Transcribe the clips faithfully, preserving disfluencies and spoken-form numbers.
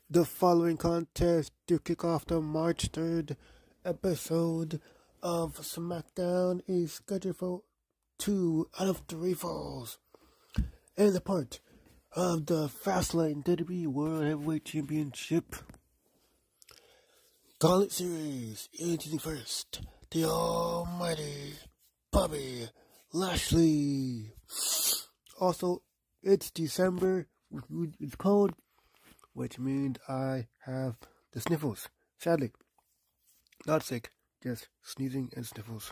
The following contest to kick off the March third episode of SmackDown is scheduled for two out of three falls. And the part of the Fastlane W W E World Heavyweight Championship Gauntlet Series, introducing first the almighty Bobby Lashley. Also, it's December, it's cold, which means I have the sniffles. Sadly, not sick, just sneezing and sniffles.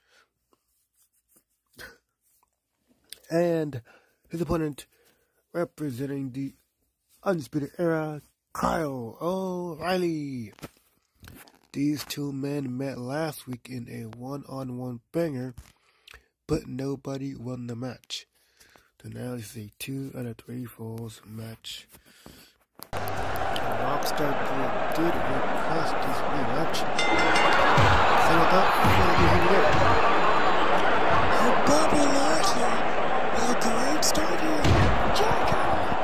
And his opponent, representing the Undisputed Era, Kyle O'Reilly. These two men met last week in a one-on-one banger, but nobody won the match. So now it's a two out of three falls match. Rockstar did request this rematch. So with that, we're going to Bobby Lashley, a great starter, Jericho.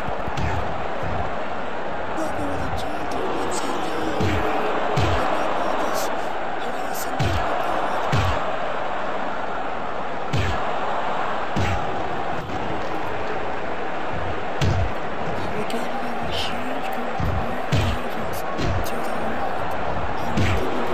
Bobby with a Jericho wins a third. And now this, and also we're going to have a huge group of Americans to the right. And we're going to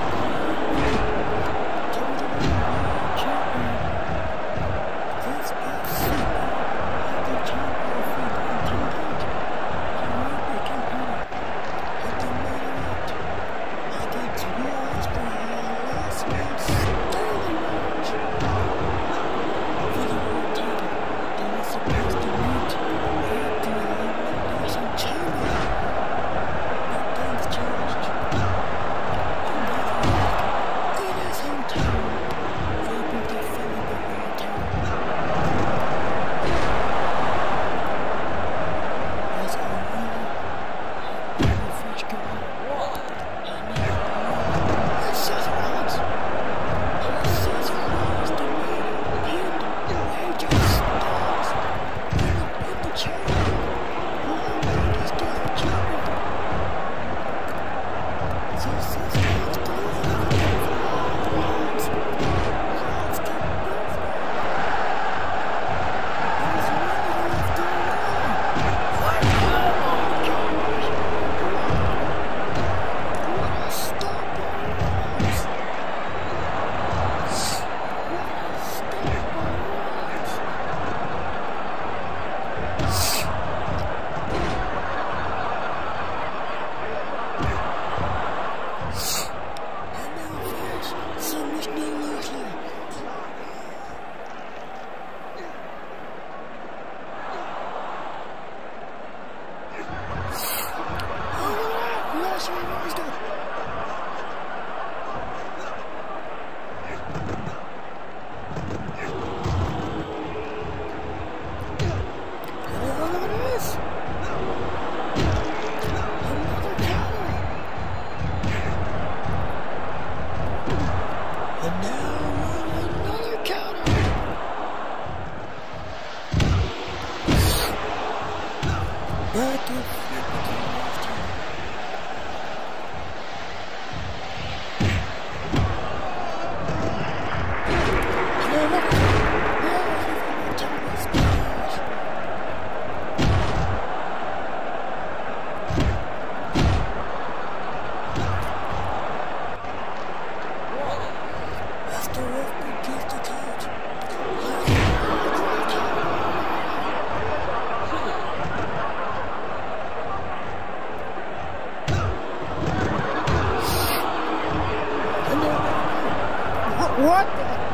what?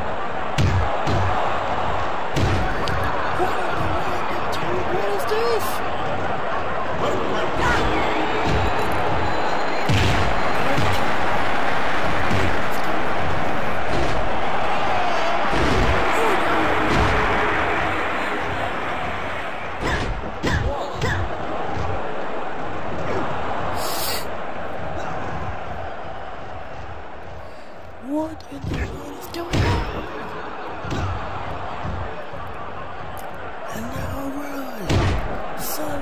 What is this? What in the world is going on? And now O'Reilly decides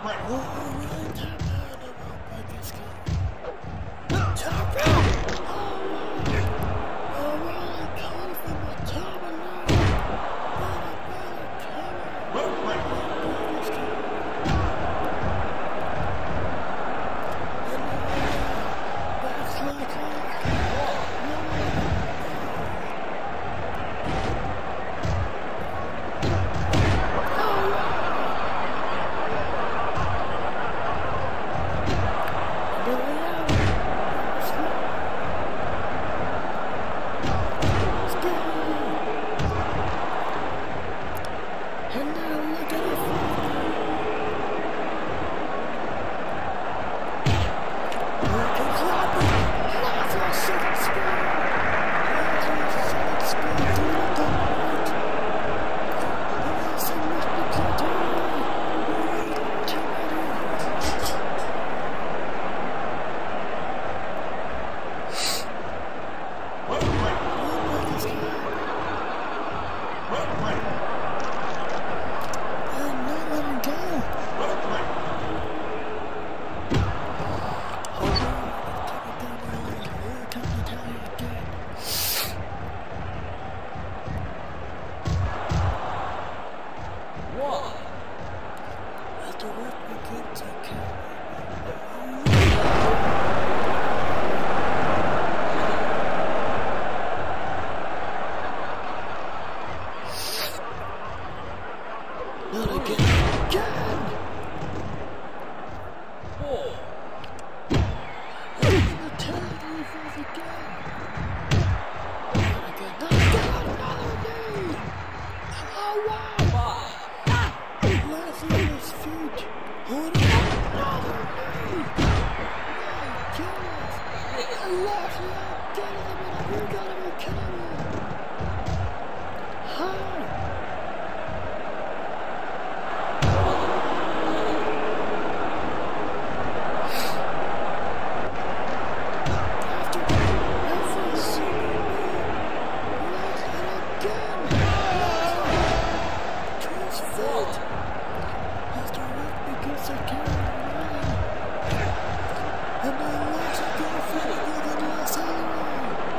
And I let it go for the last hour.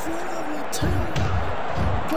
foot of the tail. Go.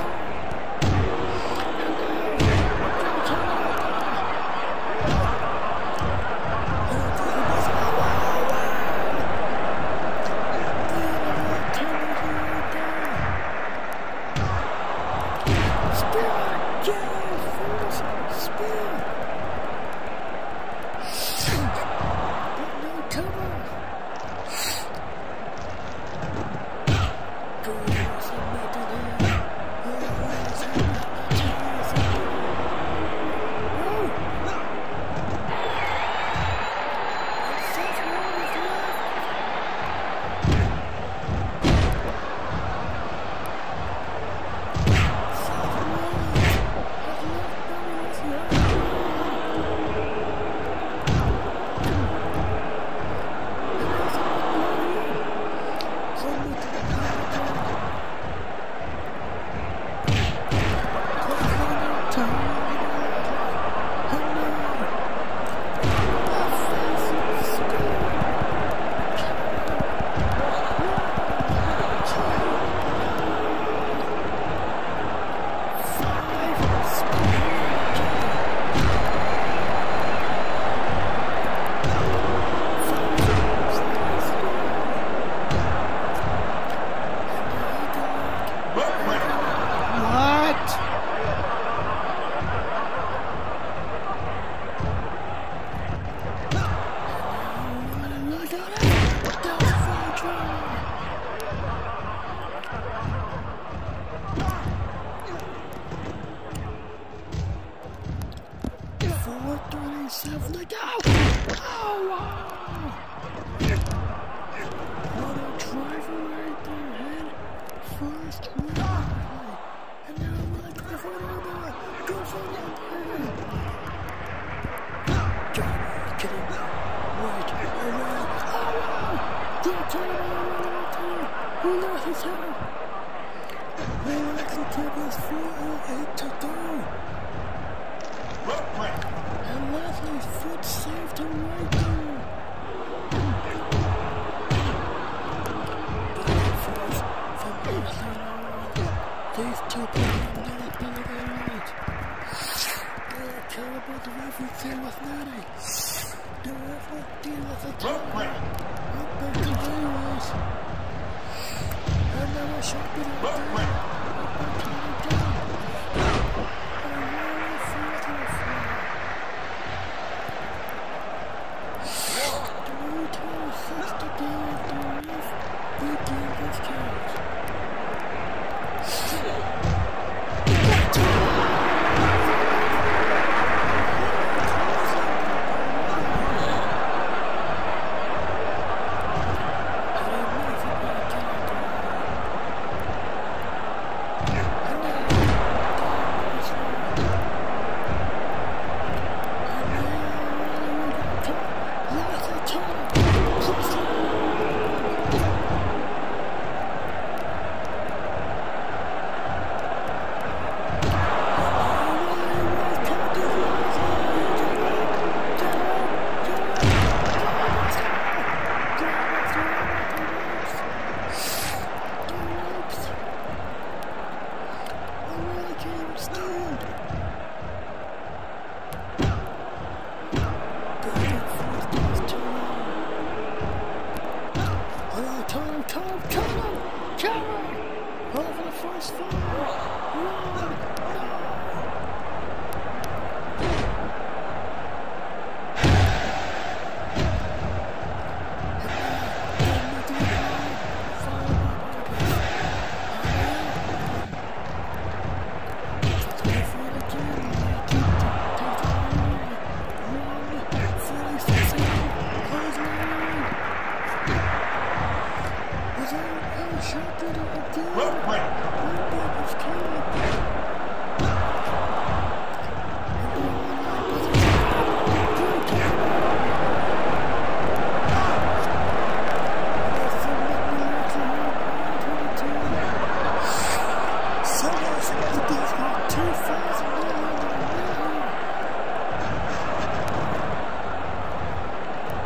four thirty-seven to go! Oh, wow! What a driver right there, man. First run. And now I'm like, go for the other. Go for the other. John, get him. Right, around. Oh, wow! Don't turn around, turn. Who lost his head? Relax the tip is four oh eight to go. And Leslie's foot saved him right there. But at first, from Leslie on, these two players nearly been their right. They were terrible, the referee was naughty. The referee was a terrible. Up back to Bayways. And they were shopping out there. Up back to the down.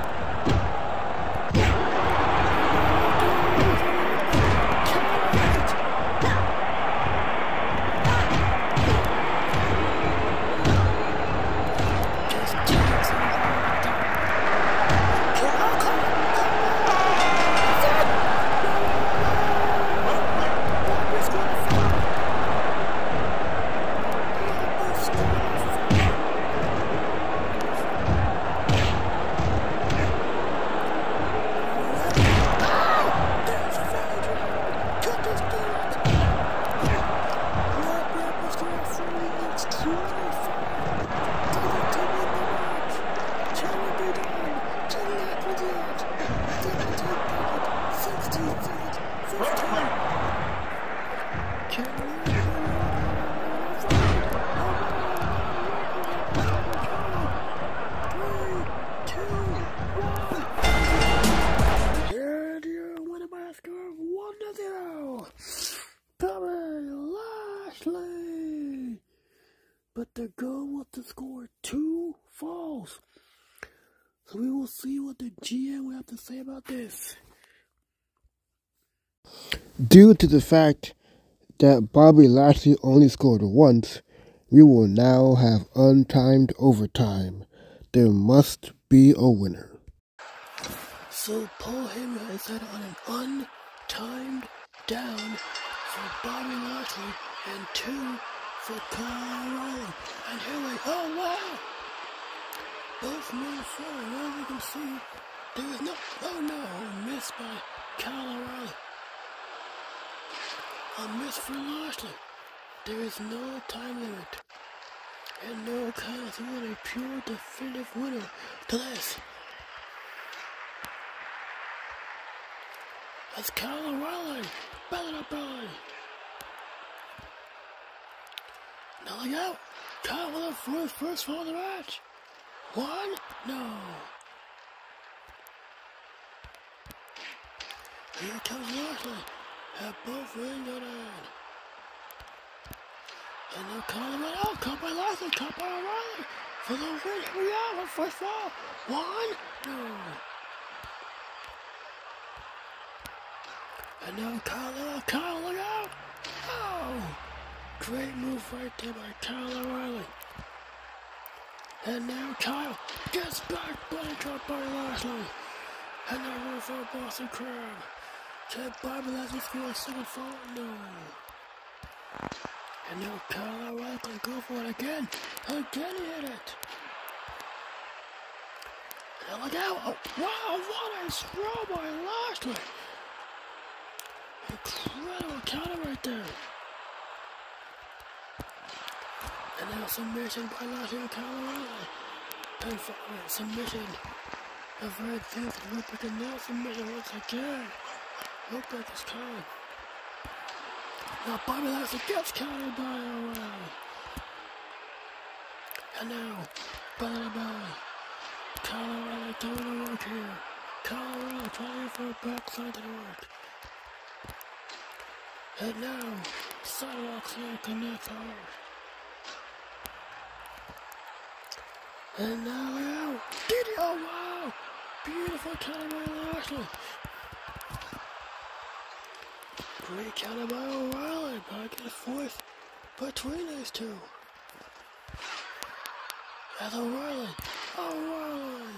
Get And you're winning by a score of one to zero. Bobby Lashley. But they're going with the score two falls. So we will see what the G M will have to say about this. Due to the fact that Bobby Lashley only scored once, we will now have untimed overtime. There must be a winner. So Paul Heyman has had on an untimed down for Bobby Lashley and two for Kyle O'Reilly. And here we oh wow! Both men forward, as you can see, there is no, oh no, missed by Kyle O'Reilly. A miss for Lashley. There is no time limit. And no Kyle is a pure definitive winner to this. That's Kyle O'Reilly. Belly to belly. Now look out. Kyle with a first, first fall of the match. One? No. Here comes Lashley. Have both rings on end. And now Kyle O'Reilly. Oh, caught by Lashley. Caught by O'Reilly. For the win. Here we are. First fall. One? No. And now Kyle, oh, Kyle, look out! Oh! Great move right there by Kyle O'Reilly. And now Kyle gets back, body drop by Lashley. And now room for a Boston Crab. Can Bobby Lashley score a second fall? No. And now Kyle O'Reilly can go for it again. Again he hit it. And look out! Oh, wow, what a throw by Lashley! Incredible counter right there. And now submission by Lashley and Kyle O'Reilly. And for, uh, submission of Red Phoenix and Rupert, and now submission once again. Rupert is coming. Now Bobby Lashley gets countered by O'Reilly. And now, belly to belly. Kyle O'Reilly doing the work here. Kyle O'Reilly trying for a backside to the work. And now, sidewalk slam connects hard. And now out. Did he? Oh wow! Beautiful counter by Lashley. Great counter by O'Reilly. Back and forth between these two. And O'Reilly. O'Reilly.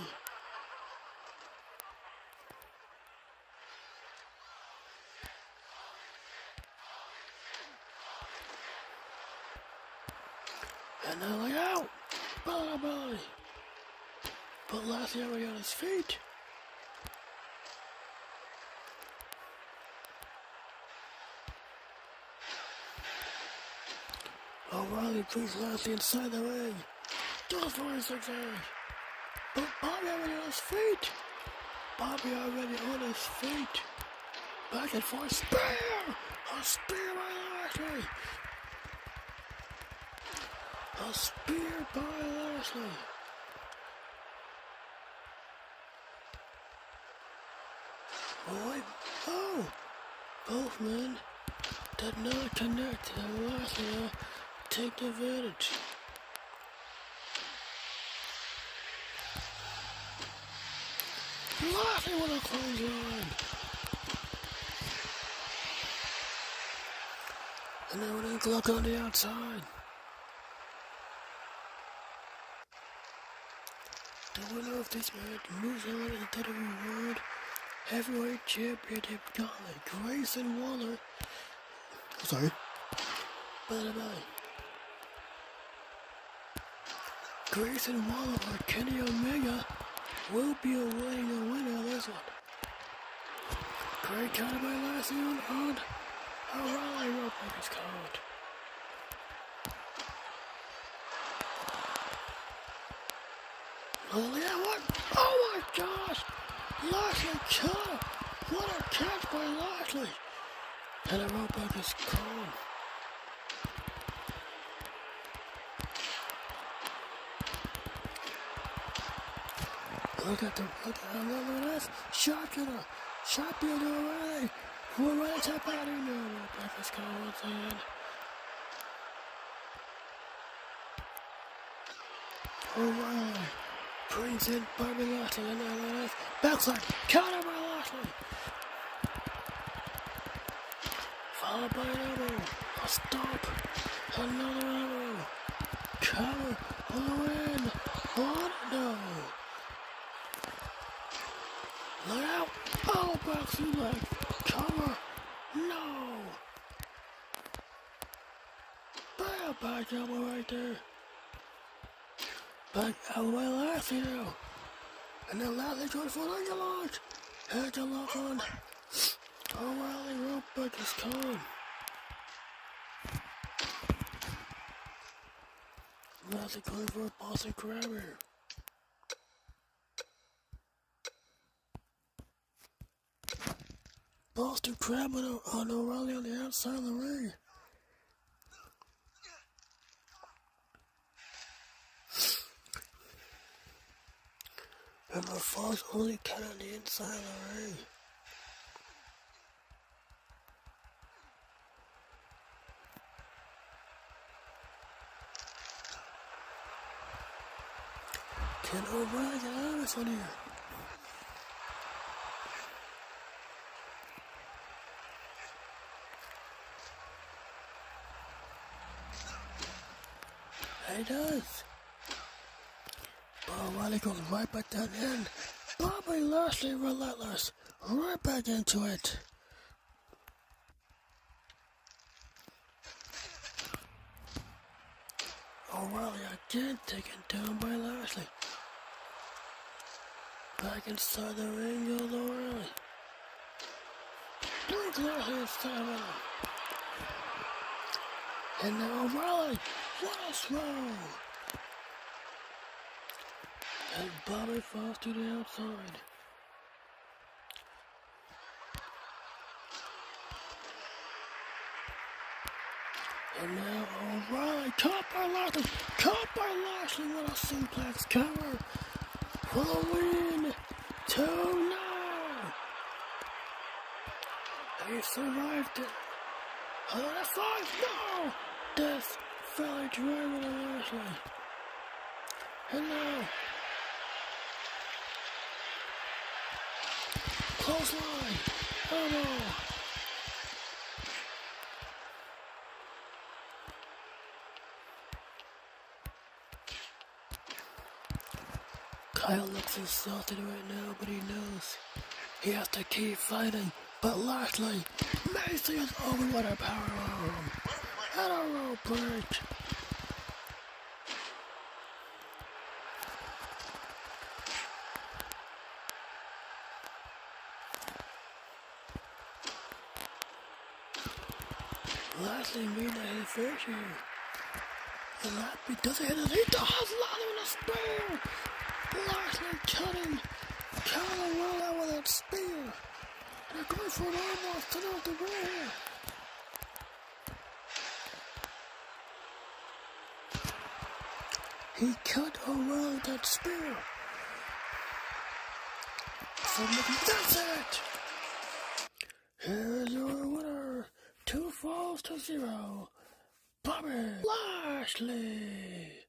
And now look out! Belly to belly! But Lashley already on his feet. O'Reilly brings Lashley inside the ring. Does for his six eight. But Bobby already on his feet. Bobby already on his feet. Back and forth. Spear! A spear by Lashley. A spear by Lashley. Boy, oh! Both men did not connect, and Lashley take advantage. Lashley with a clothesline. And then with a Glock on the outside. The winner of this match moves on to the W W E World Heavyweight Championship Gauntlet. Grayson Waller. Sorry. Bye bye. Grayson Waller or Kenny Omega will be awaiting the winner of this one. Great counter by Lashley on O'Reilly. Rope break is called. Oh yeah, what? Oh my gosh! Lashley killer! What a catch by Lashley! And a rope break is called. Look at the, look at him, look at this. Sharpshooter. Sharpshooter O'Reilly. We're right to batting now. Back is coming once again. O'Reilly brings in Bobby Lashley and now look at this. Backside. Counter by Lashley. Followed by an elbow. A stop. Another elbow. Cover. On the win. On. No. Look out! Oh, back through leg. Cover. No. Bam, back elbow right there. Back elbow by Lashley now. And then Lashley goes for an angel lock. Angel lock on. O'Reilly rope back is coming. Lashley going for a Boston Crab here. Boston Crab on, on O'Reilly on the outside of the ring. Remember, falls only cut on the inside of the ring. Can O'Reilly get out of this one here? He does. But O'Reilly goes right back down in. Bobby Lashley relentless. Right back into it. O'Reilly again taken down by Lashley. Back inside the ring goes O'Reilly. Blink Lashley inside of him. And now O'Reilly. What a throw! And Bobby falls to the outside. And now O'Reilly, caught by Lashley, caught by Lashley with a suplex cover for the win. Two now. He survived it. Another five, no! Death. Valley driving on Lashley. And now. Close line. Elbow. Kyle looks insulted right now, but he knows he has to keep fighting. But Lashley, Macy is over with a powerbomb. And a rope break. Lashley made that his first year. And Lashley doesn't hit it. He does Lashley with a spear. Lashley cutting. Kyle roll out with that spear. They're going for an arm to know the way here. He cut around that spear. So that's it. Here's your winner. Two falls to zero. Bobby Lashley.